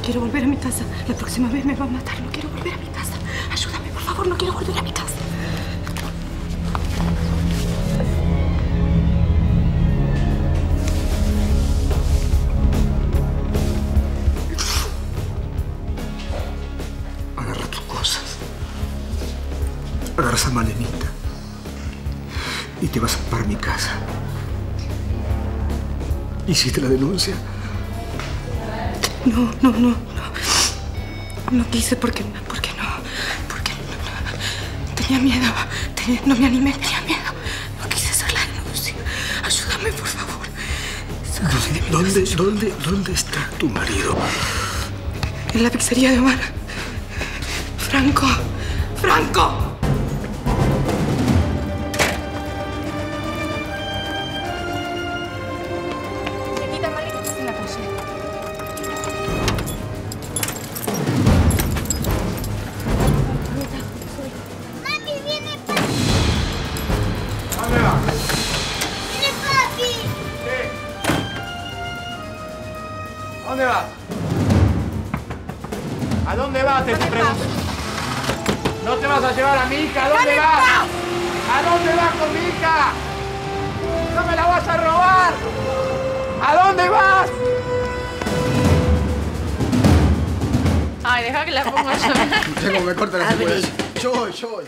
quiero volver a mi casa. La próxima vez me va a matar. No quiero volver a mi casa. Ayúdame, por favor. No quiero volver a mi casa. Agarra tus cosas. Agarra esa malenita. Y te vas para mi casa. ¿Hiciste la denuncia? No. No quise porque no. Tenía miedo. No me animé, tenía miedo. No quise hacer la denuncia. Ayúdame, por favor. ¿Dónde está tu marido? En la pizzería de Omar. Franco. Señorita Male, que estás en la calle. ¡Papi, viene papi! ¿Dónde va? ¡Viene papi! ¿Qué? ¿Dónde vas? ¿A dónde vas? Te pregunto. ¿No te vas a llevar a mi hija? ¿A dónde vas? ¿A dónde vas con mi hija? ¡No me la vas a robar! ¿A dónde vas? Ay, deja que la ponga yo. Tengo que cortar la secuencia. Yo voy.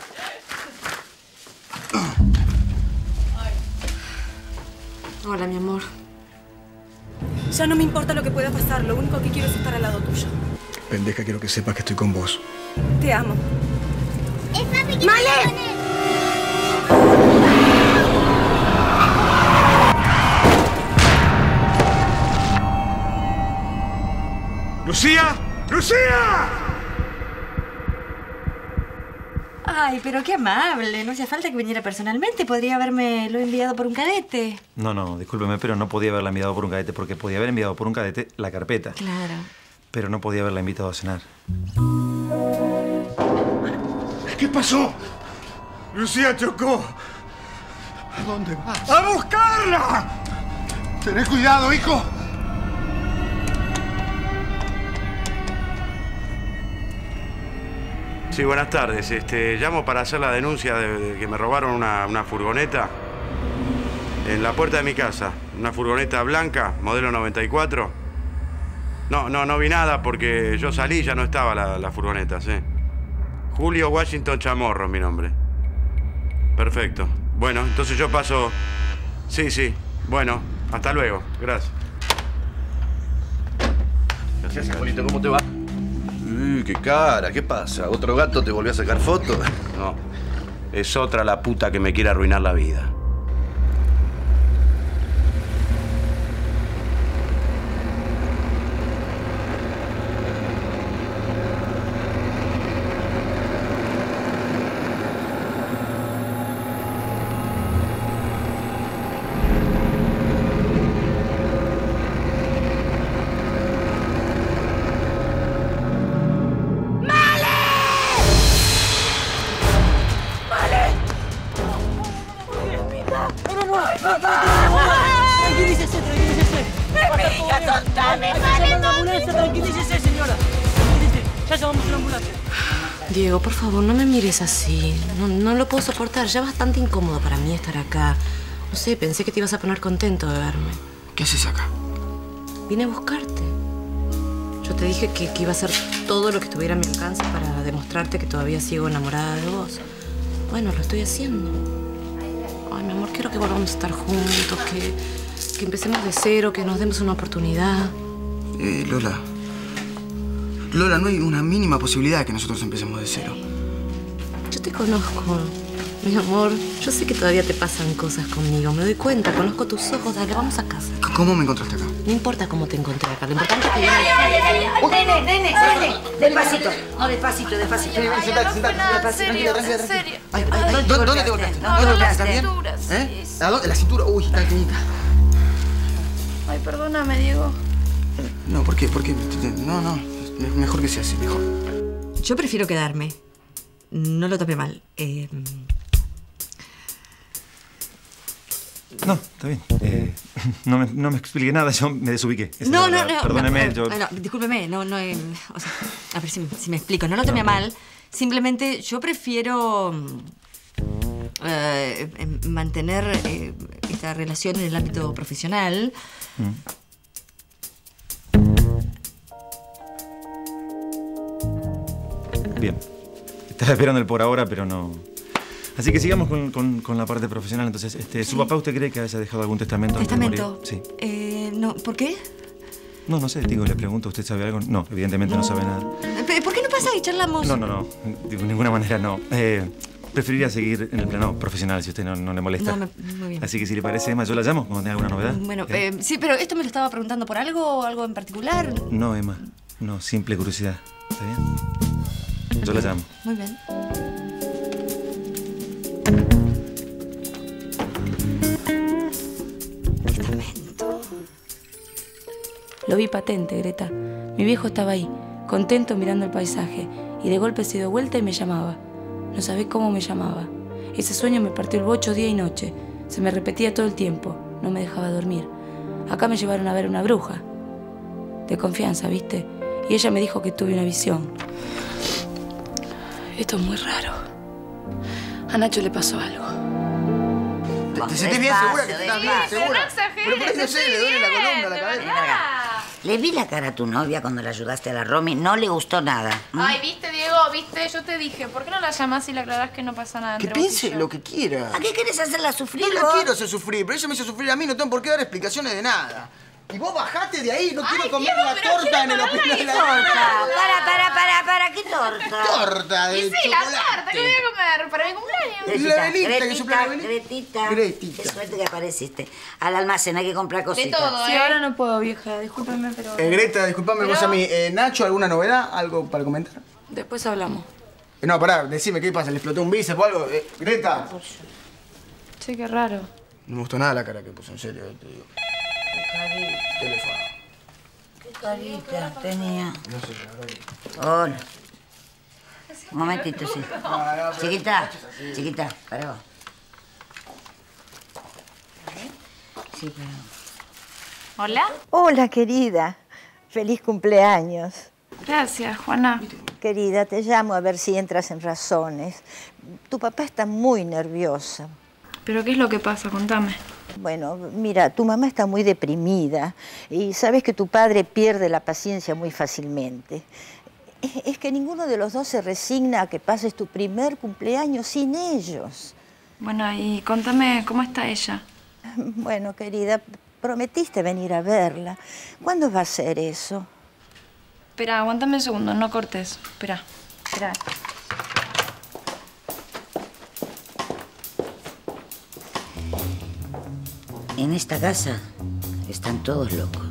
Hola, mi amor. Ya no me importa lo que pueda pasar. Lo único que quiero es estar al lado tuyo. Pendeja, quiero que sepas que estoy con vos. Te amo. ¡Es papi que ¡Male! está con él! ¡Lucía! Ay, pero qué amable. No hacía falta que viniera personalmente. Podría haberme lo enviado por un cadete. No, discúlpeme, pero no podía haberla enviado por un cadete porque podía haber enviado por un cadete la carpeta. Claro. Pero no podía haberla invitado a cenar. ¿Qué pasó? Lucía chocó. ¿A dónde vas? ¡A buscarla! Tenés cuidado, hijo. Sí, buenas tardes. Llamo para hacer la denuncia de que me robaron una furgoneta en la puerta de mi casa. Una furgoneta blanca, modelo 94. No vi nada porque yo salí y ya no estaba la furgoneta, sí. Julio Washington Chamorro es mi nombre. Perfecto. Bueno, entonces yo paso... Sí. Bueno, hasta luego. Gracias. Gracias, abuelito. ¿Cómo te va? Qué cara. ¿Qué pasa? ¿Otro gato te volvió a sacar fotos? No. Es otra la puta que me quiere arruinar la vida. Tranquilícese. Tranquilícese, señora. Tranquilícese. Ya llamamos una ambulancia. Diego, por favor, no me mires así. No lo puedo soportar. Ya es bastante incómodo para mí estar acá. No sé, pensé que te ibas a poner contento de verme. ¿Qué haces acá? Vine a buscarte. Yo te dije que iba a hacer todo lo que estuviera a mi alcance para demostrarte que todavía sigo enamorada de vos. Bueno, lo estoy haciendo. Ay, mi amor, quiero que volvamos a estar juntos, que empecemos de cero, que nos demos una oportunidad. Lola, no hay una mínima posibilidad de que nosotros empecemos de cero. Yo te conozco, mi amor. Yo sé que todavía te pasan cosas conmigo. Me doy cuenta, conozco tus ojos. Dale, vamos a casa. ¿Cómo me encontraste acá? No importa cómo te encontré acá. Lo importante es que... Nene. Despacito. No, despacito. Sentate. En serio. Ay, ¿dónde te golpeaste? ¿Dónde te golpeaste? ¿Estás bien? ¿Eh? ¿A dónde? La cintura. Uy, está clínica. Ay, perdóname, Diego. No, ¿por qué? No. Mejor que sea así, mejor. Yo prefiero quedarme. No lo tome mal. No, está bien. No me expliqué nada, yo me desubiqué. No. Perdóneme, yo... No, discúlpeme, o sea, a ver si me explico. No lo tome mal. Simplemente yo prefiero mantener esta relación en el ámbito profesional. Bien. Estaba esperando el por ahora, pero no... Así que sigamos con la parte profesional. Entonces, ¿su papá usted cree que haya dejado algún testamento? ¿Testamento? Antes de morir? Sí. No, ¿por qué? No sé, digo, le pregunto, ¿usted sabe algo? No, evidentemente no sabe nada. ¿Por qué no pasa y charlamos? No. De ninguna manera no. Preferiría seguir en el plano profesional, si usted no le molesta. Muy bien. Así que si le parece, Emma, yo la llamo cuando tenga alguna novedad. Bueno, sí, pero ¿esto me lo estaba preguntando por algo en particular? No, Emma. No, simple curiosidad. ¿Está bien? Yo la llamo. Muy bien. Lo vi patente, Greta. Mi viejo estaba ahí, contento mirando el paisaje, y de golpe se dio vuelta y me llamaba. No sabés cómo me llamaba. Ese sueño me partió el bocho día y noche. Se me repetía todo el tiempo. No me dejaba dormir. Acá me llevaron a ver una bruja. De confianza, ¿viste? Y ella me dijo que tuve una visión. Esto es muy raro. A Nacho le pasó algo. ¿Te sentís bien? ¿Segura que estás bien? ¿Segura? Pero por eso sé, le duele la columna, la cabeza. Le vi la cara a tu novia cuando la ayudaste a la Romy. No le gustó nada. Ay, viste, Diego, viste, yo te dije, ¿por qué no la llamás y le aclarás que no pasa nada Que entre vos y piense yo? lo que quiera. ¿A qué querés hacerla sufrir No la vos? quiero hacer sufrir, pero ella me hizo sufrir a mí, no tengo por qué dar explicaciones de nada. Y vos bajate de ahí, no quiero comer Diego, la pero torta en el quiero hospital de la Torta. torta. Para, ¿qué torta? Torta de Y sí, la torta, ¿qué voy a comer? ¿Para mi cumpleaños? La velita, que sopla la velita. Gretita. Qué suerte que apareciste. Al almacén hay que comprar cositas. De todo, Sí, ahora no puedo, vieja. Discúlpeme, pero... Greta, disculpame vos a mí. Nacho, ¿alguna novedad? ¿Algo para comentar? Después hablamos. No, pará, decime, ¿qué pasa? ¿Le explotó un bíceps o algo? Greta. Che, qué raro. No me gustó nada la cara que puso, en serio, te digo. Teléfono. Qué carita tenía. No sé, la verdad. Hola. Un momentito, sí. Chiquita, para vos. Sí, pero... ¿Hola? Hola, querida. Feliz cumpleaños. Gracias, Juana. Querida, te llamo a ver si entras en razones. Tu papá está muy nerviosa. ¿Pero qué es lo que pasa? Contame. Bueno, mira, tu mamá está muy deprimida y sabes que tu padre pierde la paciencia muy fácilmente. Es que ninguno de los dos se resigna a que pases tu primer cumpleaños sin ellos. Bueno, y contame, ¿cómo está ella? Bueno, querida, prometiste venir a verla. ¿Cuándo va a ser eso? Espera, aguántame un segundo, no cortes. Espera. En esta casa están todos locos.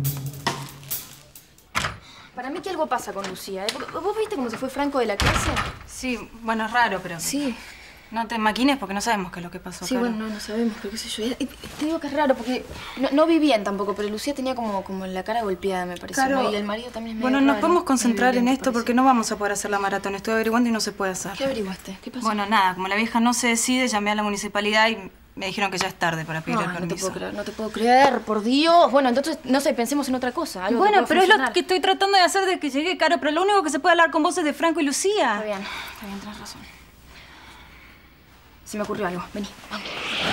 Para mí que algo pasa con Lucía, ¿eh? ¿Vos viste cómo se fue Franco de la clase? Sí, bueno, es raro, pero... Sí. No te maquines porque no sabemos qué es lo que pasó. Sí, Caro. bueno, no sabemos, pero qué sé yo. Te digo que es raro porque no vi bien tampoco, pero Lucía tenía como la cara golpeada, me pareció. Caro, ¿no? Y el marido también es bueno, medio nos raro, podemos concentrar medio en violento, esto porque no vamos a poder hacer la maratón. Estoy averiguando y no se puede hacer. ¿Qué averiguaste? ¿Qué pasó? Bueno, nada, como la vieja no se decide, llamé a la municipalidad y me dijeron que ya es tarde para pedir el permiso. No te puedo creer, por Dios. Bueno, entonces, no sé, pensemos en otra cosa. Algo Bueno, que pueda pero es lo funcionar. que estoy tratando de hacer desde que llegué, Caro. Pero lo único que se puede hablar con vos es de Franco y Lucía. Está bien, tenés razón. Se me ocurrió algo. Vení, vamos.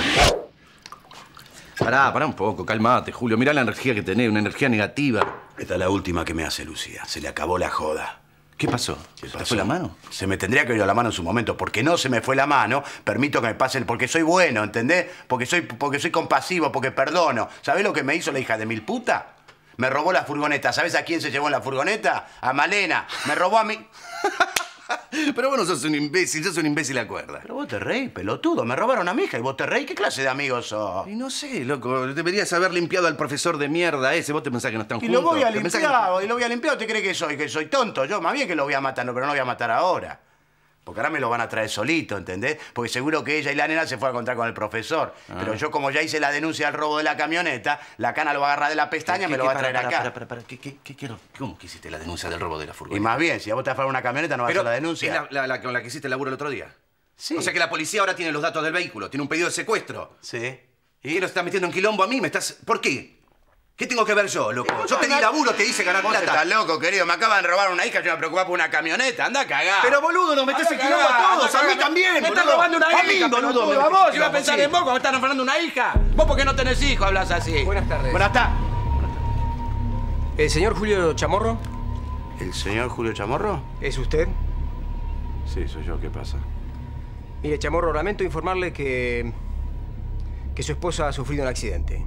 Pará un poco, calmate, Julio. Mirá la energía que tenés, una energía negativa. Esta es la última que me hace Lucía. Se le acabó la joda. ¿Qué pasó? ¿Se te fue la mano? Se me tendría que ir la mano en su momento. Porque no se me fue la mano, permito que me pase porque soy bueno, ¿entendés? Porque soy compasivo, porque perdono. ¿Sabés lo que me hizo la hija de mil puta? Me robó la furgoneta. ¿Sabés a quién se llevó en la furgoneta? A Malena. Me robó a mí. Pero vos no sos un imbécil a cuerda. Pero vos te reís, pelotudo. Me robaron a mi hija y vos te reís. ¿Qué clase de amigos sos? Y no sé, loco. Deberías haber limpiado al profesor de mierda ese. Vos te pensás que no están Y juntos. lo voy a ¿Te pensás limpiar. ¿Usted cree que soy tonto? Yo, más bien que lo voy a matar, pero no lo voy a matar ahora. Porque ahora me lo van a traer solito, ¿entendés? Porque seguro que ella y la nena se fue a encontrar con el profesor. Pero yo, como ya hice la denuncia del robo de la camioneta, la cana lo va a agarrar de la pestaña y me lo va a traer acá. ¿Cómo que hiciste la denuncia del robo de la furgoneta? Y más bien, si a vos te afanan una camioneta, no vas a hacer la denuncia. ¿Es la con la que hiciste el laburo el otro día? Sí. O sea que la policía ahora tiene los datos del vehículo, tiene un pedido de secuestro. Sí. ¿Y nos estás metiendo en quilombo a mí? ¿Me estás...? ¿Por qué? ¿Qué tengo que ver yo, loco? Yo te di laburo, te hice ganar plata. Estás loco, querido. Me acaban de robar una hija, yo me preocupaba por una camioneta. Anda a cagar. Pero, boludo, nos metés en quilombo a todos. A mí también, Me estás robando una hija, boludo. A vos, iba a pensar en vos cuando me estás robando una hija. Vos porque no tenés hijos hablas así. Buenas tardes. Buenas tardes. ¿El señor Julio Chamorro? ¿El señor Julio Chamorro? ¿Es usted? Sí, soy yo. ¿Qué pasa? Mire, Chamorro, lamento informarle que su esposa ha sufrido un accidente.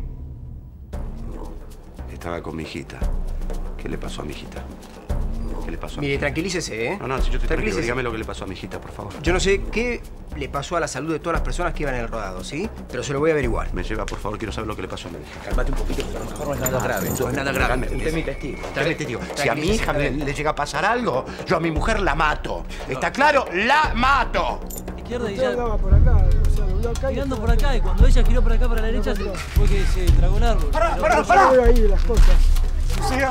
Estaba con mi hijita. ¿Qué le pasó a mi hijita? ¿Qué le pasó a mi Mire, hijita? tranquilícese, ¿eh? No, si yo estoy tranquilo, dígame lo que le pasó a mi hijita, por favor. Yo no sé qué le pasó a la salud de todas las personas que iban en el rodado, ¿sí? Pero se lo voy a averiguar. Me lleva, por favor, quiero saber lo que le pasó a mi hija. Cálmate un poquito, porque a lo mejor no es nada grave. No es nada grave. Usted es mi testigo. Testigo. Si a mi hija le llega a pasar algo, yo a mi mujer la mato. ¿Está claro? ¡La mato! Izquierda y ya... por acá, o sea, dobló acá girando por acá, y cuando ella giró para acá, para la derecha, fue que se tragó el árbol. ¡Pará! Yo veo ahí las cosas. Lucía.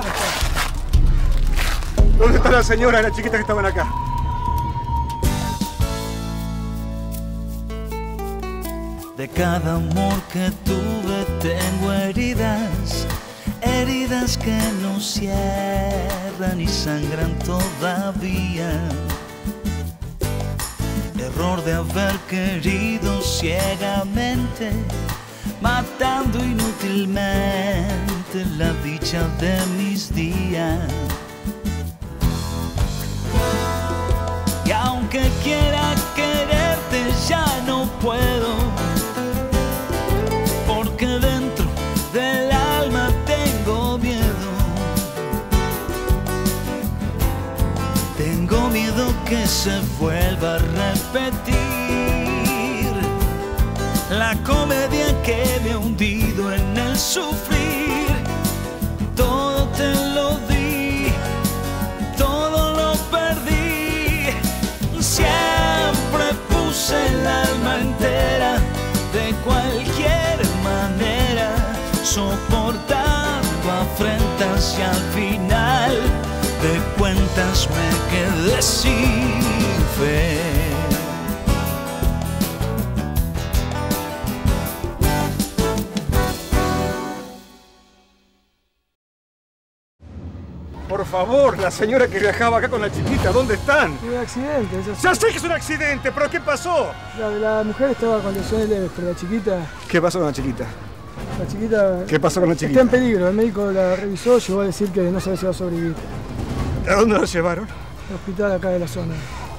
¿Dónde está la señora y la chiquita que estaban acá? De cada amor que tuve tengo heridas, heridas que no cierran y sangran todavía. Error de haber querido ciegamente, matando inútilmente la dicha de mis días. Y aunque quiera quererte ya no puedo, porque dentro del alma tengo miedo. Tengo miedo que se vuelva a repetir la comedia que me ha hundido en el sufrir. Todo te lo di, todo lo perdí. Siempre puse el alma entera, de cualquier manera, soportando afrentas y al final de cuentas me quedé sin fe. Por favor, la señora que viajaba acá con la chiquita, ¿dónde están? Tuve un accidente, eso sí. Ya sé que es un accidente, pero ¿qué pasó? La mujer estaba con lesiones leves, pero la chiquita... ¿Qué pasó con la chiquita? La chiquita... ¿Qué pasó con la chiquita? Está en peligro, el médico la revisó, llegó a decir que no sabe si va a sobrevivir. ¿A dónde la llevaron? Al hospital acá de la zona.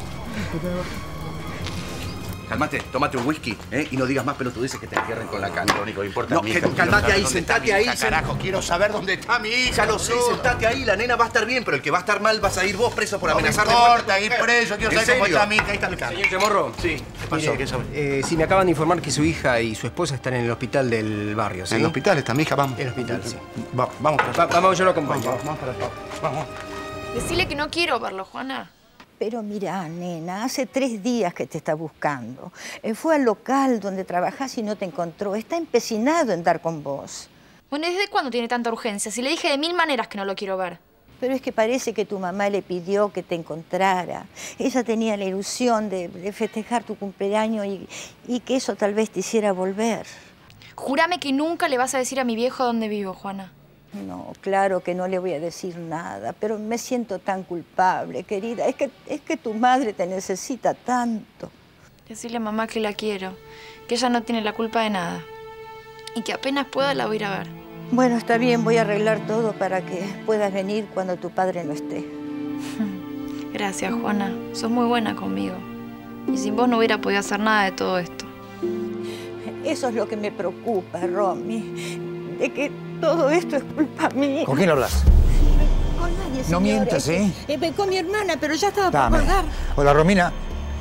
Cálmate, tómate un whisky, ¿eh? Y no digas más pelotudeces que te entierren con la cana. Lo único que importa No, es mi hija. cálmate ahí, sentate ahí. Carajo, quiero saber dónde está mi hija. Ya lo sé, sentate ahí, la nena va a estar bien, pero el que va a estar mal vas a ir vos preso por No amenazar me de muerte. importa ir preso, quiero saber cómo está mi hija. Ahí está mi cara. Señor Chamorro. Sí, ¿qué pasó? Mire, ¿Qué sabe? sí, me acaban de informar que su hija y su esposa están en el hospital del barrio, ¿sí? ¿En el hospital está mi hija? Vamos. En el hospital, sí. Vamos para allá. Vamos, yo lo acompaño. Vamos para allá. Vamos. Decile que no quiero verlo, Juana. Pero mira, nena, hace 3 días que te está buscando. Fue al local donde trabajás y no te encontró. Está empecinado en dar con vos. Bueno, ¿desde cuándo tiene tanta urgencia? Si le dije de 1000 maneras que no lo quiero ver. Pero es que parece que tu mamá le pidió que te encontrara. Ella tenía la ilusión de festejar tu cumpleaños y que eso tal vez te hiciera volver. Júrame que nunca le vas a decir a mi viejo dónde vivo, Juana. No, claro que no le voy a decir nada, pero me siento tan culpable, querida. Es que tu madre te necesita tanto. Decirle a mamá que la quiero, que ella no tiene la culpa de nada. Y que apenas pueda la voy a ir a ver. Bueno, está bien, voy a arreglar todo para que puedas venir cuando tu padre no esté. Gracias, Juana. Sos muy buena conmigo. Y sin vos no hubiera podido hacer nada de todo esto. Eso es lo que me preocupa, Romy. De que todo esto es culpa mía. ¿Con quién hablas? Con nadie, señora. No mientas, ¿eh? Con mi hermana, pero ya estaba Dame. por colgar. Hola, Romina.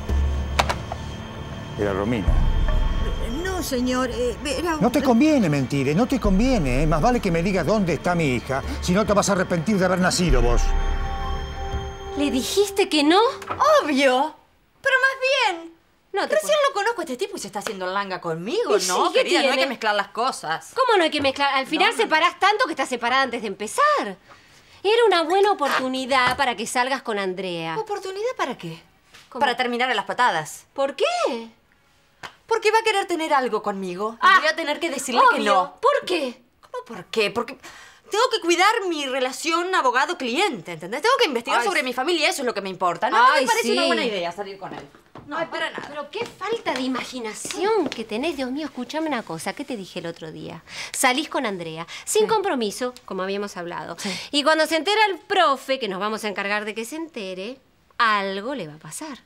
Era Romina. No, señor, era... No te conviene mentir, no te conviene. Más vale que me digas dónde está mi hija, si no te vas a arrepentir de haber nacido vos. ¿Le dijiste que no? ¡Obvio! Pero más bien... No te Recién lo conozco a este tipo y se está haciendo langa conmigo, Y ¿no? sí, ¿qué Querida, no hay tiene? que mezclar las cosas. ¿Cómo no hay que mezclar? Al final separás tanto que estás separada antes de empezar. Era una buena oportunidad para que salgas con Andrea. ¿Oportunidad para qué? ¿Cómo? Para terminar a las patadas. ¿Por qué? Porque va a querer tener algo conmigo. Voy a tener que decirle que no. ¿Por qué? ¿Cómo por qué? Porque tengo que cuidar mi relación abogado-cliente, ¿entendés? Tengo que investigar sobre mi familia, eso es lo que me importa. No me parece una buena idea salir con él. No, para nada. Pero qué falta de imaginación que tenés. Dios mío, escúchame una cosa. ¿Qué te dije el otro día? Salís con Andrea, sin compromiso, como habíamos hablado. Sí. Y cuando se entera el profe, que nos vamos a encargar de que se entere, algo le va a pasar.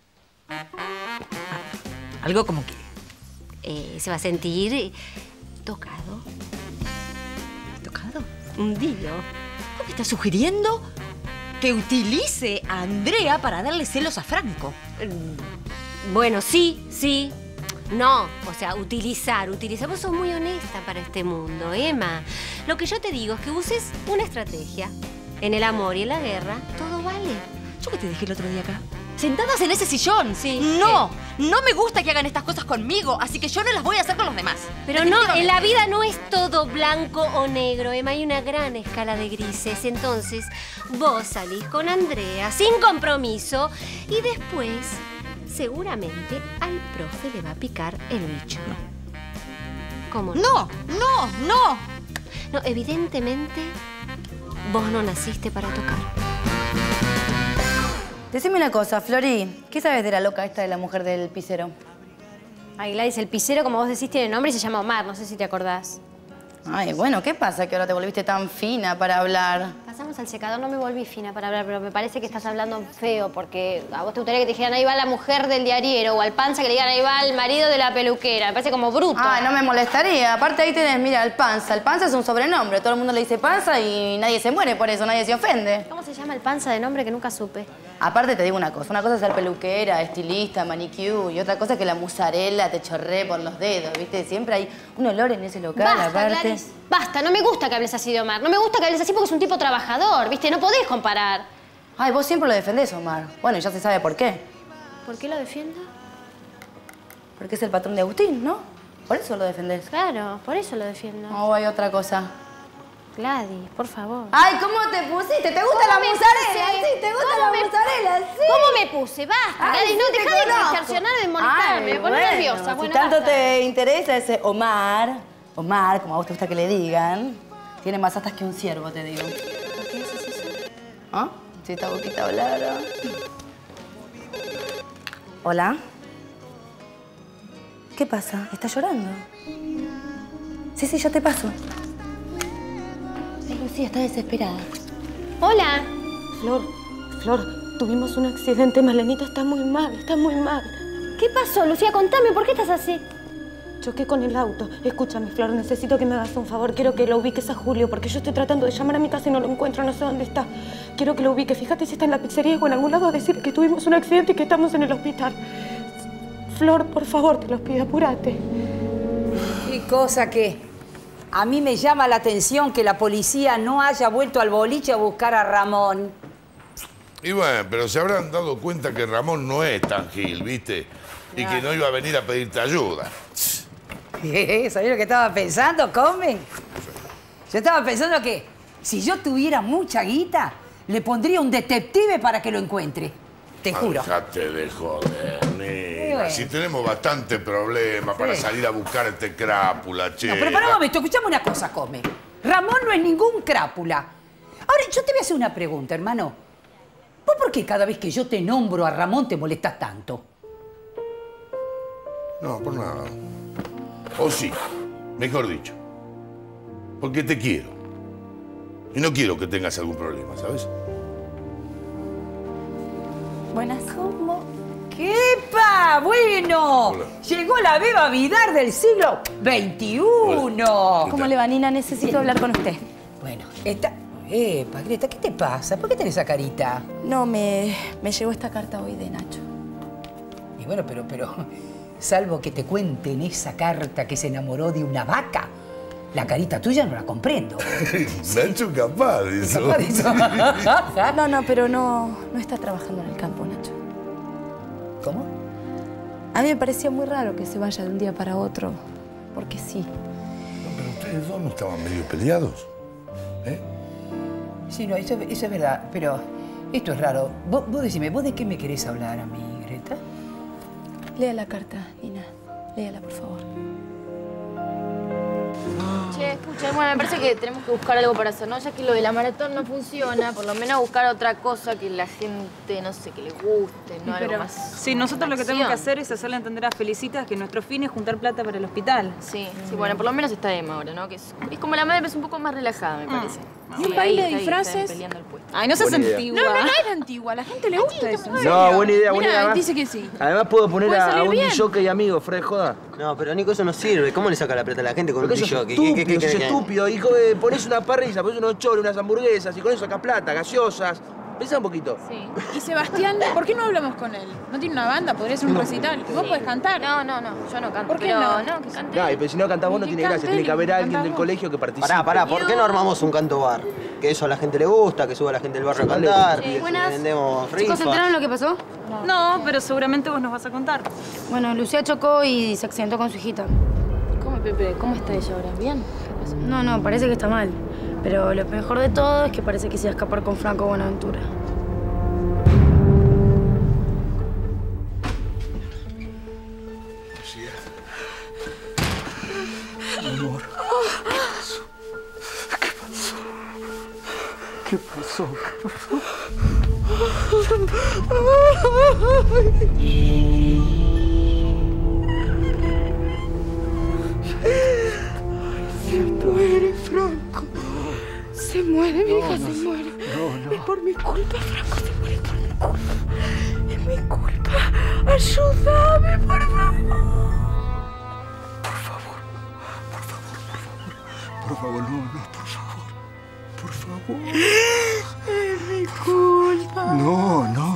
¿Algo como qué? Se va a sentir tocado. ¿Tocado? Hundido. ¿Cómo me estás sugiriendo que utilice a Andrea para darle celos a Franco? Bueno, sí. No, o sea, utilizar. Vos sos muy honesta para este mundo, Emma. Lo que yo te digo es que uses una estrategia. En el amor y en la guerra, todo vale. ¿Yo qué te dije el otro día acá? Sentadas en ese sillón. Sí. No me gusta que hagan estas cosas conmigo, así que yo no las voy a hacer con los demás. Pero no, en la vida no es todo blanco o negro, Emma. Hay una gran escala de grises. Entonces, vos salís con Andrea sin compromiso y después, seguramente, al profe le va a picar el bicho. ¿Cómo no? No, evidentemente, vos no naciste para tocar. Decime una cosa, Flori, ¿qué sabes de la loca esta de la mujer del pisero? Ay, Gladys, el pisero, como vos decís, tiene nombre y se llama Omar. No sé si te acordás. Ay, bueno, ¿qué pasa que ahora te volviste tan fina para hablar? Pasamos al secador, no me volví fina para hablar, pero me parece que estás hablando feo, porque a vos te gustaría que te dijeran ahí va la mujer del diariero, o al Panza que le digan ahí va el marido de la peluquera. Me parece como bruto. Ah, no me molestaría. Aparte ahí tenés, mira, el Panza. El Panza es un sobrenombre. Todo el mundo le dice Panza y nadie se muere por eso, nadie se ofende. ¿Cómo se llama el Panza de nombre que nunca supe? Aparte te digo una cosa es ser peluquera, estilista, manicure, y otra cosa es que la musarela te chorree por los dedos, ¿viste? Siempre hay un olor en ese local, Basta, aparte. Gladys. Basta, no me gusta que hables así de Omar. No me gusta que hables así porque es un tipo trabajador, ¿viste? No podés comparar. Ay, vos siempre lo defendés, Omar. Bueno, ya se sabe por qué. ¿Por qué lo defiendo? Porque es el patrón de Agustín, ¿no? Por eso lo defendés. Claro, por eso lo defiendo. ¿O hay otra cosa? Gladys, por favor. Ay, ¿cómo te pusiste? ¿Te gusta la musarela? Sí, ¿te gusta la musarela? Sí. ¿Cómo me puse? Basta, Gladys, no, dejá de distorsionar, de molestarme. Me pone nerviosa. Si tanto te interesa ese Omar, como a vos te gusta que le digan, tiene más astas que un ciervo, te digo. ¿Por qué haces eso? ¿Ah? Si esta boquita hablara. ¿Hola? ¿Qué pasa? ¿Estás llorando? Sí, ya te paso. Lucía está desesperada. Hola. Flor, tuvimos un accidente. Malenita está muy mal. ¿Qué pasó, Lucía? Contame, ¿por qué estás así? Choqué con el auto. Escúchame, Flor, necesito que me hagas un favor. Quiero que lo ubiques a Julio, porque yo estoy tratando de llamar a mi casa y no lo encuentro, no sé dónde está. Quiero que lo ubiques. Fíjate si está en la pizzería o en algún lado a decir que tuvimos un accidente y que estamos en el hospital. Flor, por favor, te los pido, apúrate. ¿Y cosa qué? A mí me llama la atención que la policía no haya vuelto al boliche a buscar a Ramón. Y bueno, pero se habrán dado cuenta que Ramón no es tan gil, ¿viste? Y que no iba a venir a pedirte ayuda. ¿Sabés lo que estaba pensando, Come? Yo estaba pensando que si yo tuviera mucha guita, le pondría un detective para que lo encuentre. Te juro. Dejate de joder, nena. Bueno. Si tenemos bastante problema para salir a buscar este crápula, che. No, pero para un momento, escuchame una cosa, Come. Ramón no es ningún crápula. Ahora, yo te voy a hacer una pregunta, hermano. ¿Vos por qué cada vez que yo te nombro a Ramón te molestas tanto? No, por nada. O sí, mejor dicho. Porque te quiero. Y no quiero que tengas algún problema, ¿sabes? Buenas. ¿Cómo? ¡Quepa! Bueno, hola. Llegó la Beba Vidar del siglo XXI. ¿Cómo le va, Nina? Necesito hablar con usted. Bueno, Epa, Greta, ¿qué te pasa? ¿Por qué tenés esa carita? No, me llegó esta carta hoy de Nacho. Y bueno, pero, salvo que te cuenten esa carta que se enamoró de una vaca, la carita tuya no la comprendo. Nacho capaz de eso. ¿Capaz de eso? No, pero no está trabajando en el campo, Nacho. ¿Cómo? A mí me parecía muy raro que se vaya de un día para otro, porque sí. No, pero ustedes dos no estaban medio peleados, ¿eh? Sí, no, eso es verdad, pero esto es raro. Vos decime, ¿vos de qué me querés hablar a mí, Greta? Lea la carta, Nina. Léala, por favor. Che, escucha, bueno, me parece que tenemos que buscar algo para hacer, ¿no? Ya que lo de la maratón no funciona, por lo menos buscar otra cosa que la gente, no sé, que le guste, ¿no? Algo más. Sí, nosotros lo que tenemos que hacer es hacerle entender a Felicitas que nuestro fin es juntar plata para el hospital. Sí, sí, bueno, por lo menos está Emma ahora, ¿no? Que es como la madre, pero es un poco más relajada, me parece. ¿Y un baile de disfraces? Ay, no seas antigua. No, es antigua. A la gente le gusta eso. No, buena idea, buena Mira, idea. dice que sí. Además puedo poner Puede a salir un bien. DJ amigo, Fred, joda. No, pero Nico, eso no sirve. ¿Cómo le saca la plata a la gente con un Porque DJ? sos estúpido, sos estúpido. Hijo, pones una parrilla, pones unos choros, unas hamburguesas y con eso sacas plata, gaseosas. Pensá un poquito. Sí. Y Sebastián, ¿por qué no hablamos con él? ¿No tiene una banda? Podría ser un recital. ¿Y vos podés cantar? No, yo no canto. ¿Por qué pero no? No, que cante. No, pero si no cantás vos no tiene gracia. Tiene que haber alguien del colegio que participe. Pará, ¿por qué no armamos un canto bar? Que eso a la gente le gusta, que suba a la gente del barrio a cantar, Sí, que buenas. vendemos Chicos, rifas. ¿se enteraron lo que pasó? No, pero seguramente vos nos vas a contar. Bueno, Lucía chocó y se accidentó con su hijita. ¿Cómo, Pepe? ¿Cómo está ella ahora? ¿Bien? ¿Qué pasó? No, parece que está mal. Pero lo mejor de todo es que parece que se va a escapar con Franco Buenaventura. Amor. ¿Qué pasó? ¿Qué pasó? Se muere, Franco. Se muere, mi hija, se muere. No. Es por mi culpa, Franco, se muere por mi culpa. Es mi culpa. Ayúdame, por favor. Por favor, no, por favor. Por favor. Es mi culpa. No.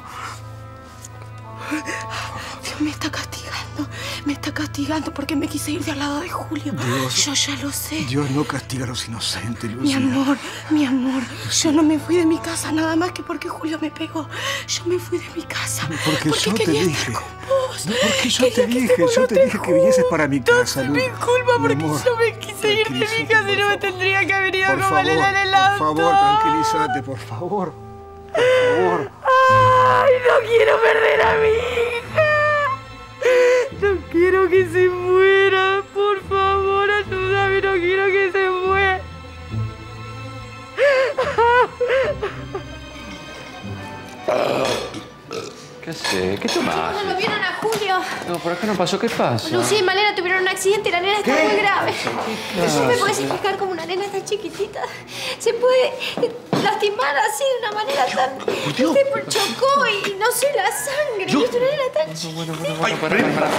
Dios me está castigando. Me está castigando porque me quise ir de al lado de Julio. Dios. Yo ya lo sé. Dios no castiga a los inocentes, Mi Lucía. amor, yo no me fui de mi casa nada más que porque Julio me pegó. Yo me fui de mi casa Porque yo te quería dije. estar con vos. No, porque yo Quería te que dije, estemos yo los te tres dije que vinieses para mi casa, Es Lu. mi culpa porque Mi amor, yo me quise ir de mi casa y no me tendría que haber ido por con favor, Malena en el auto. por favor, tranquilízate, por favor. Por favor. Ay, no quiero perder a mi hija. No quiero que se muera. Por favor, ayúdame. No quiero que se muera. ¿Qué haces? ¿Qué tomás? ¿No lo vieron a Julio? No, por acá no pasó. ¿Qué pasa? Lucía y Malena tuvieron un accidente y la nena está ¿Qué? muy grave. pasa? ¿Me puedes explicar cómo una nena tan chiquitita se puede lastimar así de una manera tan... Usted chocó y no sé, la sangre. Y es una nena tan chiquitita.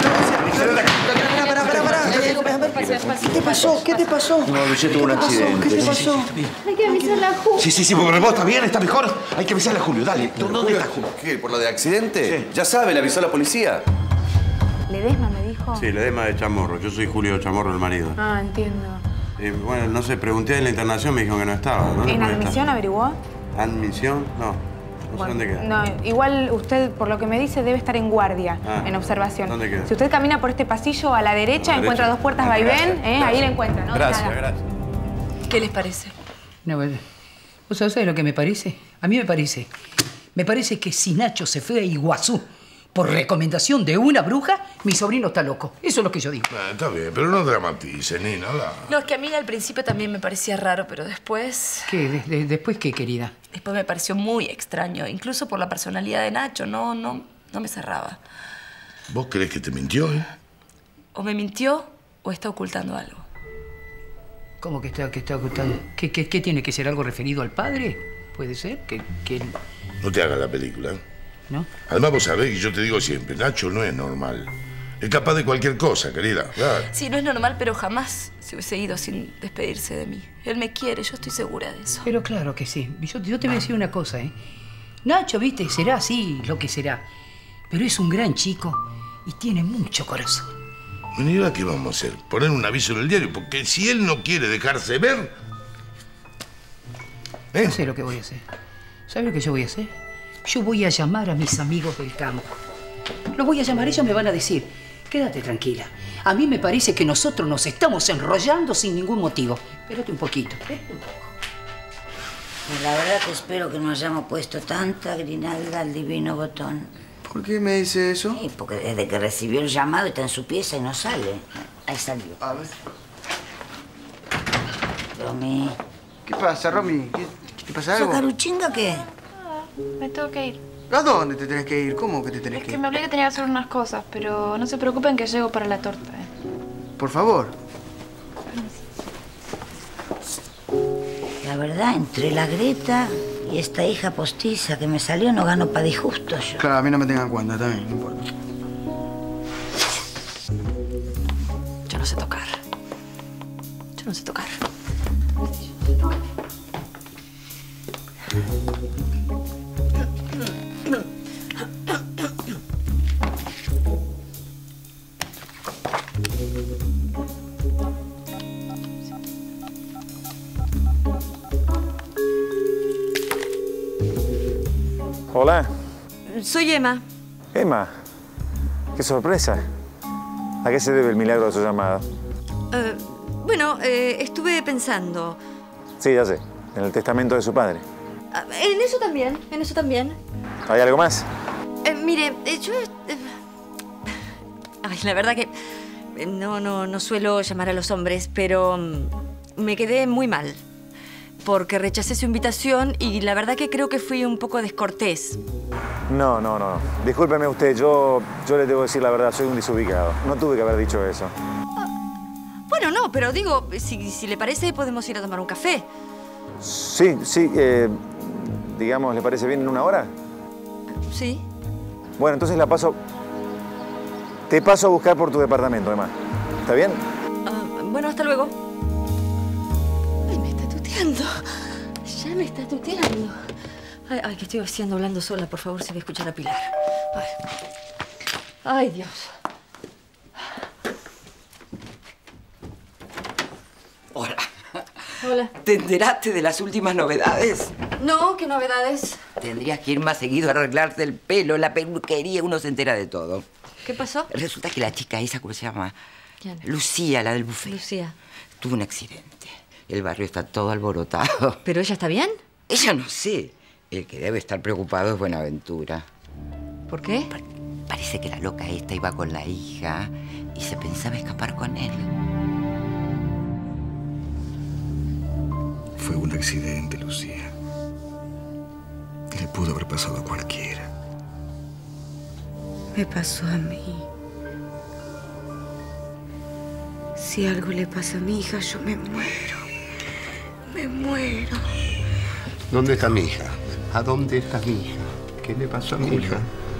¿Qué te pasó? ¿Qué te pasó? No, Lucía tuvo un accidente. ¿Qué te pasó? Hay que avisarle a Julio. Sí, porque vos está bien, está mejor. Hay que avisarle a Julio, dale. ¿Dónde está Julio? ¿Qué? ¿Por lo de accidente? Ya sabe, le avisó a la policía. Ledesma me dijo. Sí, Ledesma de Chamorro. Yo soy Julio Chamorro, el marido. Ah, entiendo. Bueno, no sé, pregunté en la internación, me dijeron que no estaba. ¿No? ¿En admisión averiguó? ¿Admisión? No. No sé dónde queda. No, igual usted, por lo que me dice, debe estar en guardia, en observación. ¿Dónde queda? Si usted camina por este pasillo a la derecha, A la encuentra derecha. dos puertas vaivén, ahí la encuentra, ¿no? Gracias, Nada. gracias. ¿Qué les parece? No, bueno. ¿Vos sabés lo que me parece? A mí me parece que si Nacho se fue a Iguazú por recomendación de una bruja, mi sobrino está loco. Eso es lo que yo digo. Está bien, pero no dramatice, nena. No, es que a mí al principio también me parecía raro, pero después... ¿Qué? ¿Después qué, querida? Después me pareció muy extraño, incluso por la personalidad de Nacho. No me cerraba. ¿Vos crees que te mintió, O me mintió o está ocultando algo. ¿Cómo que está ocultando? ¿Qué tiene que ser? ¿Algo referido al padre? ¿Puede ser? Que No te hagas la película. ¿No? Además, vos sabés que yo te digo siempre, Nacho no es normal. Es capaz de cualquier cosa, querida. Claro. Sí, no es normal, pero jamás se hubiese ido sin despedirse de mí. Él me quiere, yo estoy segura de eso. Pero claro que sí. Yo te voy a decir una cosa, ¿eh? Nacho, viste, será así lo que será. Pero es un gran chico y tiene mucho corazón. Bueno, ¿y ahora qué vamos a hacer? ¿Poner un aviso en el diario? Porque si él no quiere dejarse ver... No sé lo que voy a hacer. ¿Sabes lo que yo voy a hacer? Yo voy a llamar a mis amigos del campo. Los voy a llamar, ellos me van a decir, quédate tranquila. A mí me parece que nosotros nos estamos enrollando sin ningún motivo. Espérate un poquito, espérate un poco. La verdad que espero que no hayamos puesto tanta grinalda al divino botón. ¿Por qué me dice eso? Sí, porque desde que recibió el llamado está en su pieza y no sale. Ahí salió. A ver. Romy. ¿Qué pasa, Romy? ¿Qué te pasa algo? Ah, ¿Sos caruchinga qué? Me tengo que ir. ¿A dónde te tenés que ir? ¿Cómo que te tenés Es que que ir? me hablé que tenía que hacer unas cosas, pero no se preocupen que llego para la torta. Por favor. La verdad, entre la Greta y esta hija postiza que me salió, no gano pa' disgusto yo. Claro, a mí no me tengan en cuenta también, no importa. Yo no sé tocar. Yo no sé tocar. Hola. Soy Emma. Emma. Qué sorpresa. ¿A qué se debe el milagro de su llamada? Estuve pensando. Sí, ya sé. En el testamento de su padre. En eso también, en eso también. ¿Hay algo más? Mire, yo... la verdad que no suelo llamar a los hombres, pero me quedé muy mal. Porque rechacé su invitación y la verdad que creo que fui un poco descortés. No. Discúlpeme usted, yo le debo decir la verdad, soy un desubicado. No tuve que haber dicho eso. Bueno, no, pero digo, si le parece, podemos ir a tomar un café. Sí, digamos, ¿le parece bien en una hora? Sí. Bueno, entonces te paso a buscar por tu departamento, Emma. ¿Está bien? Bueno, hasta luego. Ay, me está tuteando. Ya me está tuteando. Ay, ¿qué estoy haciendo hablando sola? Por favor, se me escucha la Pilar. Ay, Dios. Hola. Hola. ¿Te enteraste de las últimas novedades? No, ¿qué novedades? Tendrías que ir más seguido a arreglarte el pelo, la peluquería, uno se entera de todo. ¿Qué pasó? Resulta que la chica esa, ¿cómo se llama? ¿Quién? Lucía, la del buffet. Lucía. Tuvo un accidente. El barrio está todo alborotado. ¿Pero ella está bien? Ella no sé. El que debe estar preocupado es Buenaventura. ¿Por qué? Parece que la loca esta iba con la hija y se pensaba escapar con él. Fue un accidente, Lucía. Le pudo haber pasado a cualquiera. Me pasó a mí. Si algo le pasa a mi hija, yo me muero. Me muero. ¿Dónde está mi hija? ¿A dónde está mi hija? ¿Qué le pasó a mi hija?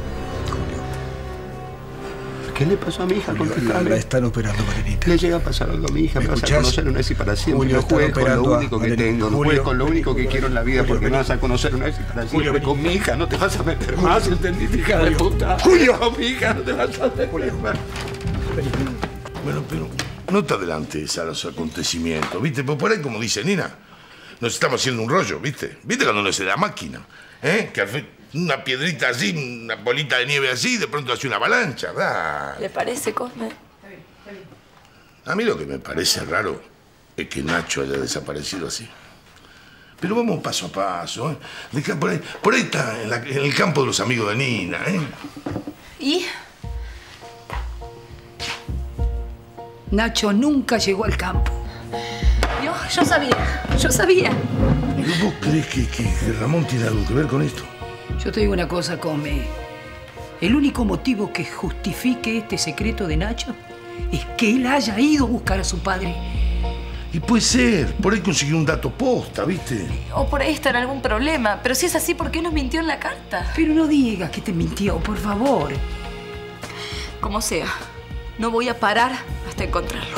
¿Qué le pasó a mi hija? La están operando, Marenita. Le llega a pasar algo a mi hija, me vas a conocer una vez y para siempre. Julio, No juegues con lo operando único que a tengo, no juegues con lo único que quiero en la vida, porque me vas a conocer una vez y para siempre. Con mi hija no te vas a meter más, ¿entendiste, hija de puta? ¡Julio! Con mi hija no te vas a meter más. Bueno, pero no te adelantes a los acontecimientos, ¿viste? Pues por ahí, como dice Nina, nos estamos haciendo un rollo, ¿viste? ¿Viste cuando no se da máquina? Que al fin una piedrita así, una bolita de nieve así, de pronto hace una avalancha, ¿verdad? ¿Le parece, Cosme? A mí lo que me parece raro es que Nacho haya desaparecido así. Pero vamos paso a paso, ¿eh? Por ahí está, en el campo de los amigos de Nina, ¿eh? ¿Y? Nacho nunca llegó al campo. Yo sabía. ¿Pero vos crees que Ramón tiene algo que ver con esto? Yo te digo una cosa, Come. El único motivo que justifique este secreto de Nacho es que él haya ido a buscar a su padre. Y puede ser, por ahí consiguió un dato posta, ¿viste? O por ahí está en algún problema. Pero si es así, ¿por qué nos mintió en la carta? Pero no digas que te mintió, por favor. Como sea, no voy a parar hasta encontrarlo.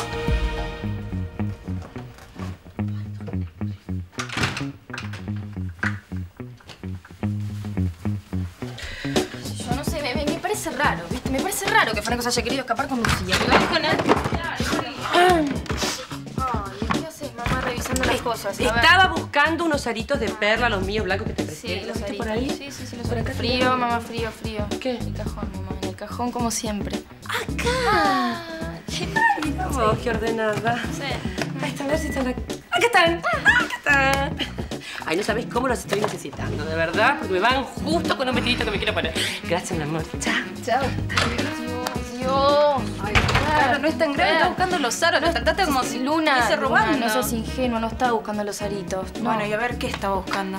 Yo no sé, me parece raro, ¿viste? Me parece raro que Franco se haya querido escapar con Lucía. ¿Me vas con él? Ay, ¿qué haces, mamá, revisando las cosas? Estaba buscando unos aritos de perla, los míos blancos que te presté. Sí, los aritos. por ahí? Sí, los aritos. Frío, mamá, frío. ¿Qué? En el cajón, mamá. En el cajón, como siempre. ¡Acá! Mira vos, qué ordenada. Sí. Ahí está, a ver si están aquí. ¡Acá están! ¡Acá están! Ay, no sabés cómo los estoy necesitando, de verdad, porque me van justo con un vestidito que me quiero poner. Gracias, mi amor. Chao. Chao. Dios. Ay, claro, no es tan grave. Está buscando los aros. Lo trataste como si Luna estuviese robando. No seas ingenuo, no estaba buscando los aritos. No. Bueno, y a ver qué estaba buscando.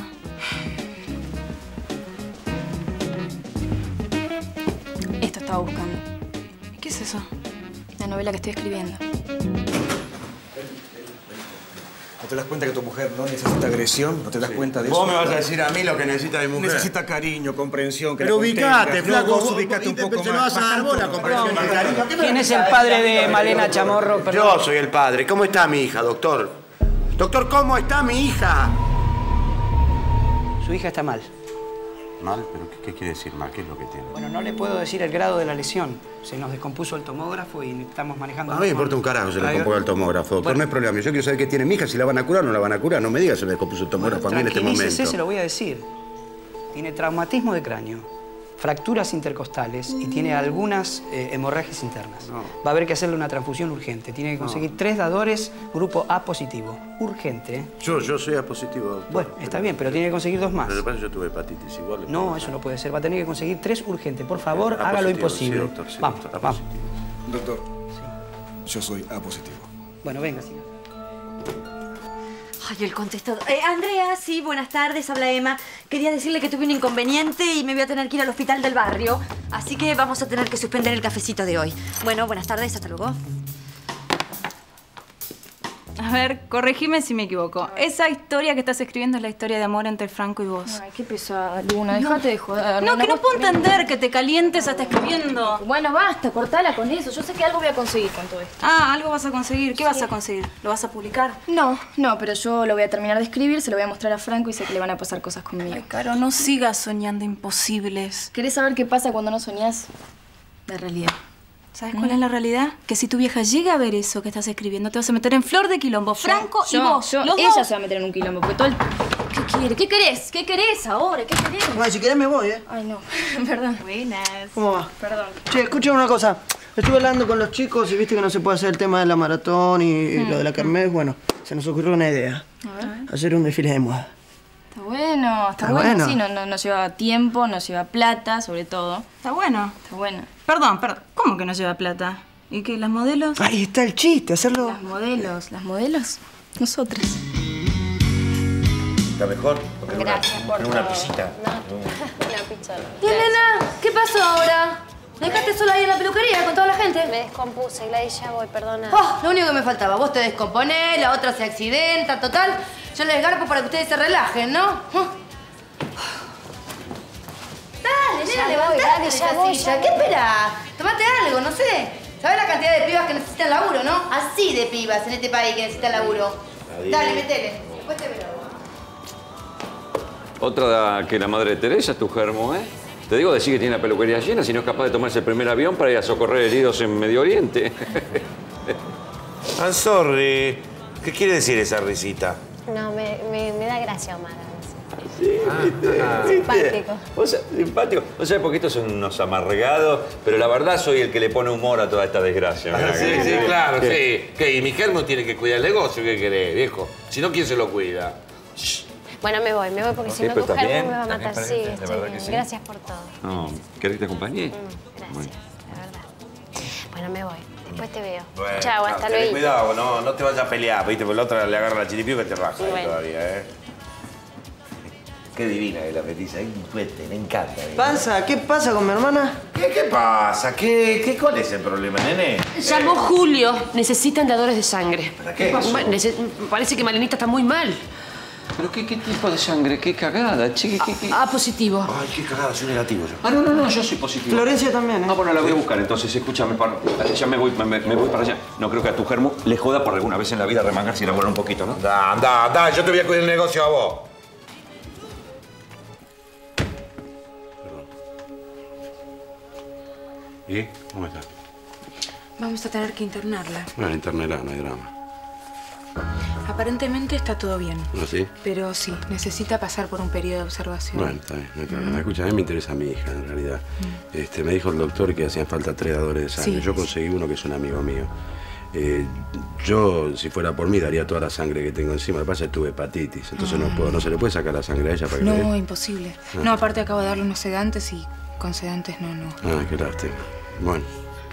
Esto estaba buscando. ¿Qué es eso? La novela que estoy escribiendo. ¿No te das cuenta que tu mujer no necesita agresión? ¿No te das cuenta de eso? Vos me vas a decir a mí lo que necesita mi mujer. Necesita cariño, comprensión, que Pero la ubicate, contengas. flaco. No, vos ubicate un poco más. Te lo vas a dar vos la comprensión y el cariño. ¿Quién es el padre de Malena Chamorro? Yo soy el padre. ¿Cómo está mi hija, doctor? Doctor, ¿cómo está mi hija? Su hija está mal. ¿Mal? ¿Pero qué quiere decir mal? ¿Qué es lo que tiene? Bueno, no le puedo decir el grado de la lesión. Se nos descompuso el tomógrafo y estamos manejando... A mí me importa un carajo, se le descompuso el tomógrafo, doctor. No es problema. Yo quiero saber qué tiene mi hija, si la van a curar o no la van a curar. No me digas se le descompuso el tomógrafo a mí en este momento. Tranquilícese, se lo voy a decir. Tiene traumatismo de cráneo, fracturas intercostales y tiene algunas hemorragias internas. Va a haber que hacerle una transfusión urgente. Tiene que conseguir 3 dadores grupo A positivo. Urgente, ¿eh? Yo soy A positivo, doctor. Bueno, está bien, pero tiene que conseguir 2 más. Pero de paso yo tuve hepatitis igual. No, eso no puede ser. Va a tener que conseguir 3 urgentes. Por favor, A haga lo positivo, imposible. sí, doctor, sí, vamos, doctor, A vamos. Doctor, yo soy A positivo. Bueno, venga, siga. Ay, el contestador. Andrea, sí, buenas tardes, habla Emma. Quería decirle que tuve un inconveniente y me voy a tener que ir al hospital del barrio. Así que vamos a tener que suspender el cafecito de hoy. Bueno, buenas tardes, hasta luego. A ver, corregime si me equivoco. Esa historia que estás escribiendo es la historia de amor entre Franco y vos. Ay, qué pesada, Luna. Déjate de joder. No, que no puedo entender que te calientes hasta escribiendo. Bueno, basta, cortala con eso. Yo sé que algo voy a conseguir con todo esto. Ah, algo vas a conseguir. ¿Qué vas a conseguir? ¿Lo vas a publicar? No, pero yo lo voy a terminar de escribir, se lo voy a mostrar a Franco y sé que le van a pasar cosas conmigo. Ay, Caro, no sigas soñando imposibles. ¿Querés saber qué pasa cuando no soñás? La realidad. ¿Sabes cuál es la realidad? Que si tu vieja llega a ver eso que estás escribiendo, te vas a meter en flor de quilombo. Franco y vos. Ella se va a meter en un quilombo, porque todo el... ¿Qué quiere? ¿Qué querés? ¿Qué querés ahora? ¿Qué querés? Ay, si querés me voy, ¿eh? Ay, no. Perdón. Buenas. ¿Cómo va? Perdón. Che, escúchame una cosa. Estuve hablando con los chicos y viste que no se puede hacer el tema de la maratón y lo de la kermés. Bueno, se nos ocurrió una idea. A ver. Hacer un desfile de moda. Está bueno, está bueno. Sí, no lleva tiempo, no lleva plata, sobre todo. Está bueno. Está bueno. Perdón. ¿Cómo que no lleva plata? ¿Y qué, las modelos? Ahí está el chiste, hacerlo... Las modelos, nosotras. ¿Está mejor? Gracias por una pisita. Una pizza. ¿Y Elena? ¿Qué pasó ahora? ¿Me dejaste sola ahí en la peluquería con toda la gente? Me descompuse, Gladys, ya voy, perdona. Oh, lo único que me faltaba. Vos te descomponés, la otra se accidenta, total. Yo les garpo para que ustedes se relajen, ¿no? Dale, Ya nena, voy, levantate dale, de ya esa voy, silla. ya ¿Qué voy. esperás? Tomate algo, no sé. ¿Sabés la cantidad de pibas que necesitan laburo, no? Así de pibas en este país que necesitan laburo. Dale, metele. Después te veo. Otra que la madre de Teresa, tu germo, ¿eh? Te digo, decir que tiene la peluquería llena si no es capaz de tomarse el primer avión para ir a socorrer heridos en Medio Oriente. I'm sorry. ¿Qué quiere decir esa risita? No, me da gracia, Omar. Sí, Simpático. O sea, simpático. O sea, porque estos son unos amargados, pero la verdad soy el que le pone humor a toda esta desgracia. Mirá Sí, que- sí, claro, ¿Qué? sí. ¿Qué? ¿Y mi germo tiene que cuidar el negocio? ¿Qué querés, viejo? Si no, ¿quién se lo cuida? Bueno, me voy porque Ok, si no pero tu ¿estás germo bien? me va a ¿Estás matar. bien? Sí, ¿De estoy verdad bien. que sí? Gracias por todo. No, ¿querés que te acompañe? Gracias, Bueno. la verdad. Bueno, me voy. Después te veo. Bueno, Chao, hasta ten luego. cuidado, no te vayas a pelear, ¿viste? Porque la otra le agarra la chiripiu que te raja ahí Bueno. todavía, ¿eh? Qué divina que la petiza, es un tuete, me encanta. Panza, ¿qué pasa con mi hermana? ¿Qué pasa? ¿Cuál es el problema, nene? Llamó Julio. Necesitan dadores de sangre. ¿Para qué? Bueno, parece que Malenita está muy mal. ¿Pero qué tipo de sangre? ¿Qué cagada, chiqui? A positivo. Ay, qué cagada, soy negativo yo. Ah, no, yo soy positivo. Florencia también, ¿eh? Ah, bueno, la voy a buscar, entonces, escúchame, ya me voy para allá. No creo que a tu germo le joda por alguna vez en la vida remangarse y laburar un poquito, ¿no? Anda, yo te voy a cuidar el negocio a vos. ¿Y? ¿Cómo está? Vamos a tener que internarla. Bueno, internela, no hay drama. Aparentemente está todo bien. ¿No sí? Pero sí, necesita pasar por un periodo de observación. Bueno, está bien, no hay problema. Escucha, a mí me interesa a mi hija, en realidad. Me dijo el doctor que hacían falta 3 dadores de sangre. Sí, Yo conseguí uno que es un amigo mío. Yo, si fuera por mí, daría toda la sangre que tengo encima. Lo que pasa es que tuve hepatitis, entonces no se le puede sacar la sangre a ella para que le dé. No, imposible. No, aparte acabo de darle unos sedantes y con sedantes no. Ah, qué lástima. Bueno.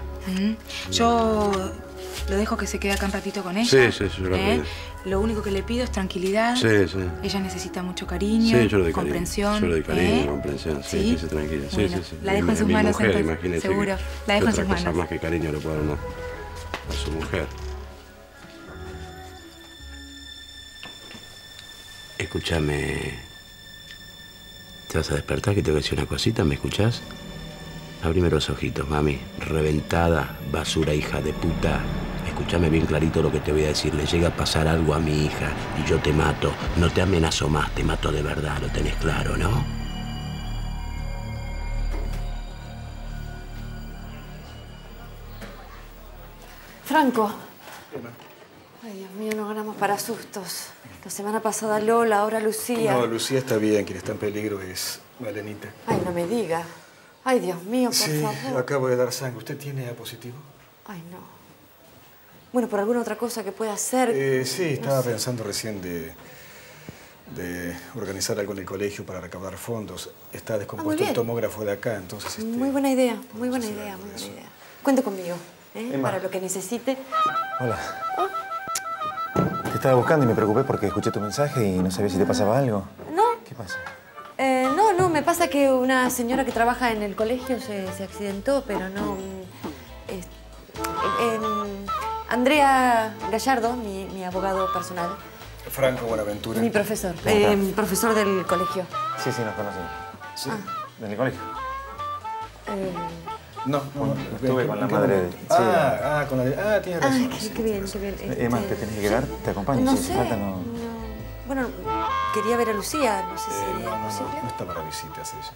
Yo lo dejo que se quede acá un ratito con ella. Sí, yo lo pido. Lo único que le pido es tranquilidad. Sí. Ella necesita mucho cariño, Sí, yo le doy comprensión. Yo le doy cariño, comprensión, sí, que se tranquila. Bueno, Sí. la dejo en sus manos, mujer, entonces, imagínese seguro. que- La dejo en otra sus cosa manos. más que cariño le puedo dar a su mujer. Escúchame. ¿Te vas a despertar que te voy a decir una cosita? ¿Me escuchás? Abrime los ojitos, mami. Reventada, basura, hija de puta. Escúchame bien clarito lo que te voy a decir. Le llega a pasar algo a mi hija y yo te mato. No te amenazo más, te mato de verdad. Lo tenés claro, ¿no? Franco. Ay, Dios mío, no ganamos para sustos. La semana pasada Lola, ahora Lucía. No, Lucía está bien. Quien está en peligro es Malenita. Ay, no me diga. Ay, Dios mío, por favor. Acabo de dar sangre. ¿Usted tiene A positivo? Ay, no. Bueno, ¿por alguna otra cosa que pueda hacer? Sí, estaba pensando recién de organizar algo en el colegio para recaudar fondos. Está descompuesto el tomógrafo de acá, entonces... Muy buena idea, muy buena idea. Cuente conmigo, Emma. para lo que necesite. Hola. Te estaba buscando y me preocupé porque escuché tu mensaje y no sabía si te pasaba algo. ¿No? ¿Qué pasa? No, me pasa que una señora que trabaja en el colegio se accidentó, pero no... Andrea Gallardo, mi abogado personal. Franco Buenaventura. Mi profesor. ¿Cómo estás? Profesor del colegio. Sí, nos conocimos. ¿Sí? ¿En el colegio? No. Estuve con la madre de... Sí. Tiene razón. Qué bien. Emma, ¿te tenés que quedar? ¿Te acompaño? No Si sé. hace falta, no... Bueno, quería ver a Lucía. No sé si sería posible. No está para visitas ella.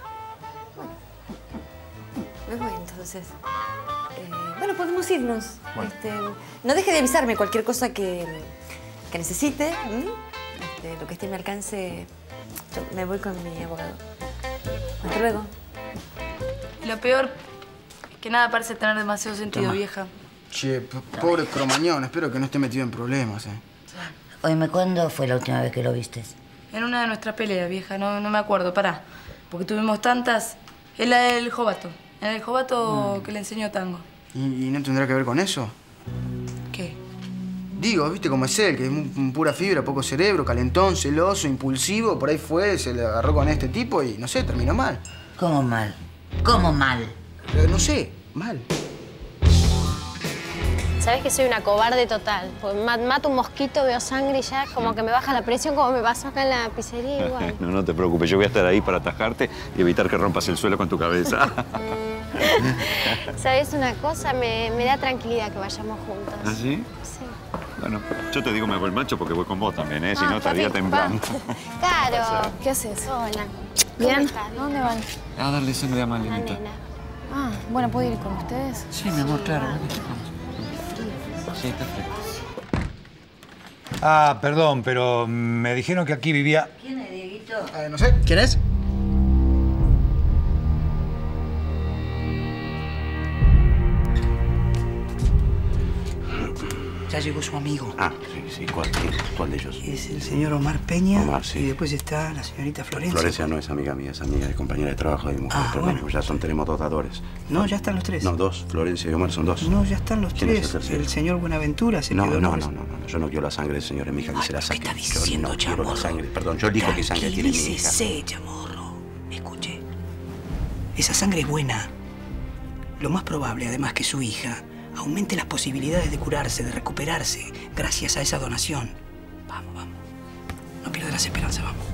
Me voy entonces. Bueno, podemos irnos. Bueno. No deje de avisarme cualquier cosa que necesite. Lo que esté a mi alcance, yo me voy con mi abogado. Hasta luego. Y lo peor es que nada parece tener demasiado sentido, vieja. Che, pobre Cromañón. Espero que no esté metido en problemas, Oíme, ¿cuándo fue la última vez que lo vistes? En una de nuestras peleas, vieja, no me acuerdo, pará. Porque tuvimos tantas. Es la del Jovato. En el Jovato que le enseñó tango. ¿Y no tendrá que ver con eso? ¿Qué? Digo, viste cómo es él, que es pura fibra, poco cerebro, calentón, celoso, impulsivo. Por ahí fue, se le agarró con este tipo y, no sé, terminó mal. ¿Cómo mal? ¿Cómo mal? No sé, mal. Sabes que soy una cobarde total. Pues mato un mosquito, veo sangre y ya como que me baja la presión, como me pasó acá en la pizzería igual. No te preocupes, yo voy a estar ahí para atajarte y evitar que rompas el suelo con tu cabeza. ¿Sabes una cosa? Me da tranquilidad que vayamos juntos. ¿Ah, sí? Sí. Bueno, yo te digo me hago el macho porque voy con vos también, ¿eh? Si no, estaría temblando. Claro. ¿Qué haces? Hola. ¿Bien? ¿Cómo ¿Dónde van? A darle sangre a Malenita. Ah, bueno, ¿puedo ir con ustedes? Sí, mi amor, claro. Sí, está fresco. Ah, perdón, pero me dijeron que aquí vivía... ¿Quién es, Dieguito? No sé, ¿quién es? Ya llegó su amigo. Ah, sí. ¿Cuál de ellos? Es el señor Omar Peña. Omar, sí. Y después está la señorita Florencia. Florencia no es amiga mía, es amiga de compañera de trabajo de mi mujer. Ah, pero bueno. no, ya tenemos dos dadores. No, ya están los tres. No, dos. Florencia y Omar son dos. No, ya están los ¿Quién es tres. el tercero? El señor Buenaventura se No, quedó. no. Yo no quiero la sangre del señor en mi hija, que se la saque. ¿Qué está diciendo, yo no quiero la sangre. Perdón, yo elijo qué sangre tiene mi hija. Tranquilícese, chamorro. Escuche. Esa sangre es buena. Lo más probable, además, que su hija aumente las posibilidades de curarse, de recuperarse, gracias a esa donación. Vamos. No pierda las esperanzas, vamos.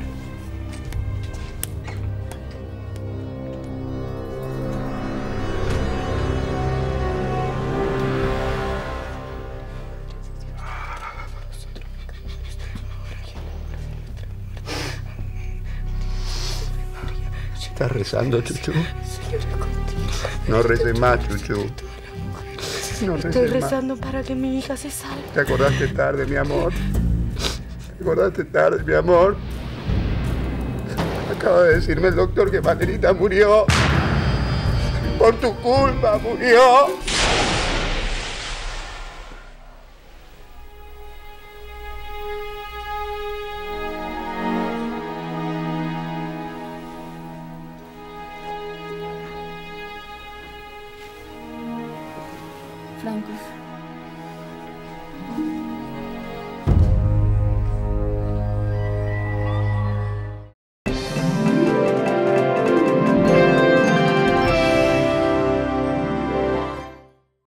¿Estás rezando, Chuchu? No reces más, Chuchu. No reces Estoy más. rezando para que mi hija se salve. Te acordaste tarde, mi amor. Te acordaste tarde, mi amor. Acaba de decirme el doctor que Malenita murió. Por tu culpa murió. Franco.